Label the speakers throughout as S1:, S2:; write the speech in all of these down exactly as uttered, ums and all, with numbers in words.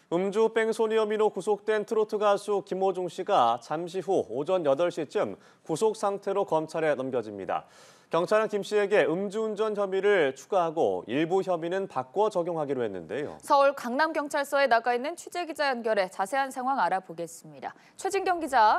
S1: 음주 뺑소니 혐의로 구속된 트로트 가수 김호중 씨가 잠시 후 오전 여덟 시쯤 구속 상태로 검찰에 넘겨집니다. 경찰은 김 씨에게 음주운전 혐의를 추가하고 일부 혐의는 바꿔 적용하기로 했는데요.
S2: 서울 강남경찰서에 나가 있는 취재기자 연결해 자세한 상황 알아보겠습니다. 최진경 기자.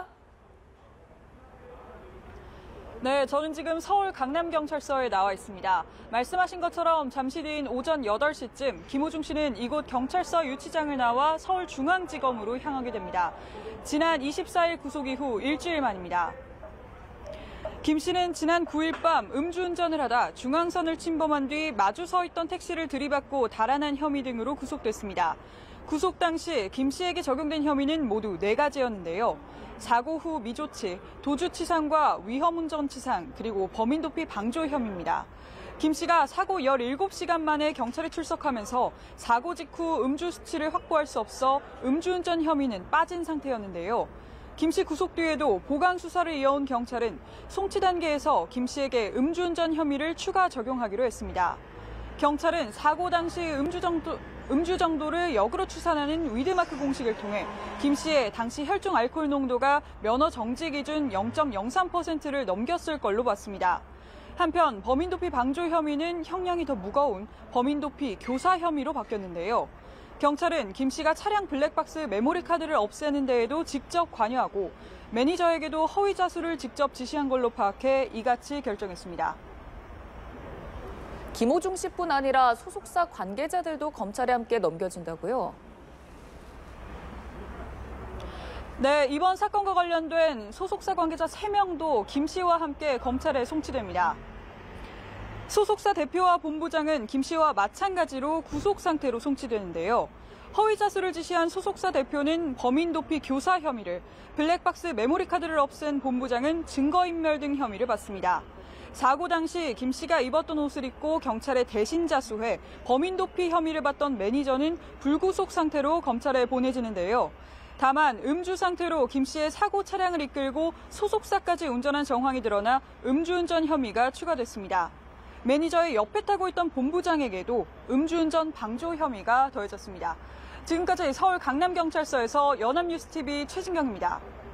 S3: 네, 저는 지금 서울 강남경찰서에 나와 있습니다. 말씀하신 것처럼 잠시 뒤인 오전 여덟 시쯤 김호중 씨는 이곳 경찰서 유치장을 나와 서울중앙지검으로 향하게 됩니다. 지난 이십사 일 구속 이후 일주일 만입니다. 김 씨는 지난 구 일 밤 음주운전을 하다 중앙선을 침범한 뒤 마주 서 있던 택시를 들이받고 달아난 혐의 등으로 구속됐습니다. 구속 당시 김 씨에게 적용된 혐의는 모두 네 가지였는데요. 사고 후 미조치, 도주치상과 위험운전치상, 그리고 범인도피 방조 혐의입니다. 김 씨가 사고 열일곱 시간 만에 경찰에 출석하면서 사고 직후 음주 수치를 확보할 수 없어 음주운전 혐의는 빠진 상태였는데요. 김 씨 구속 뒤에도 보강 수사를 이어온 경찰은 송치 단계에서 김 씨에게 음주운전 혐의를 추가 적용하기로 했습니다. 경찰은 사고 당시 음주 정도, 음주 정도를 역으로 추산하는 위드마크 공식을 통해 김 씨의 당시 혈중 알코올 농도가 면허 정지 기준 영 점 영삼 퍼센트를 넘겼을 걸로 봤습니다. 한편 범인도피 방조 혐의는 형량이 더 무거운 범인도피 교사 혐의로 바뀌었는데요. 경찰은 김 씨가 차량 블랙박스 메모리 카드를 없애는 데에도 직접 관여하고 매니저에게도 허위 자수를 직접 지시한 걸로 파악해 이같이 결정했습니다.
S2: 김호중 씨뿐 아니라 소속사 관계자들도 검찰에 함께 넘겨진다고요?
S3: 네, 이번 사건과 관련된 소속사 관계자 세 명도 김 씨와 함께 검찰에 송치됩니다. 소속사 대표와 본부장은 김 씨와 마찬가지로 구속 상태로 송치되는데요. 허위 자수를 지시한 소속사 대표는 범인도피 교사 혐의를, 블랙박스 메모리 카드를 없앤 본부장은 증거인멸 등 혐의를 받습니다. 사고 당시 김 씨가 입었던 옷을 입고 경찰에 대신 자수해 범인도피 혐의를 받던 매니저는 불구속 상태로 검찰에 보내지는데요. 다만 음주 상태로 김 씨의 사고 차량을 이끌고 소속사까지 운전한 정황이 드러나 음주운전 혐의가 추가됐습니다. 매니저의 옆에 타고 있던 본부장에게도 음주운전 방조 혐의가 더해졌습니다. 지금까지 서울 강남경찰서에서 연합뉴스티비 최진경입니다.